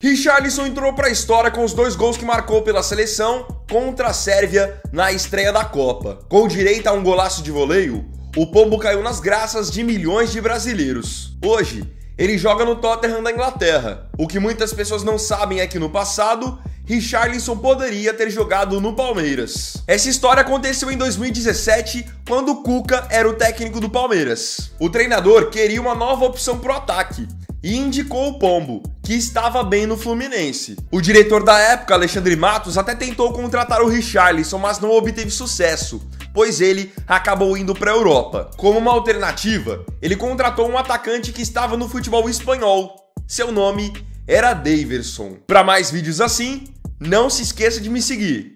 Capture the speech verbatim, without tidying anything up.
Richarlison entrou para a história com os dois gols que marcou pela seleção contra a Sérvia na estreia da Copa. Com direito a um golaço de voleio, o pombo caiu nas graças de milhões de brasileiros. Hoje, ele joga no Tottenham da Inglaterra. O que muitas pessoas não sabem é que no passado, Richarlison poderia ter jogado no Palmeiras. Essa história aconteceu em dois mil e dezessete, quando o Cuca era o técnico do Palmeiras. O treinador queria uma nova opção pro ataque e indicou o pombo, que estava bem no Fluminense. O diretor da época, Alexandre Matos, até tentou contratar o Richarlison, mas não obteve sucesso, pois ele acabou indo para a Europa. Como uma alternativa, ele contratou um atacante que estava no futebol espanhol. Seu nome era Daverson. Para mais vídeos assim, não se esqueça de me seguir.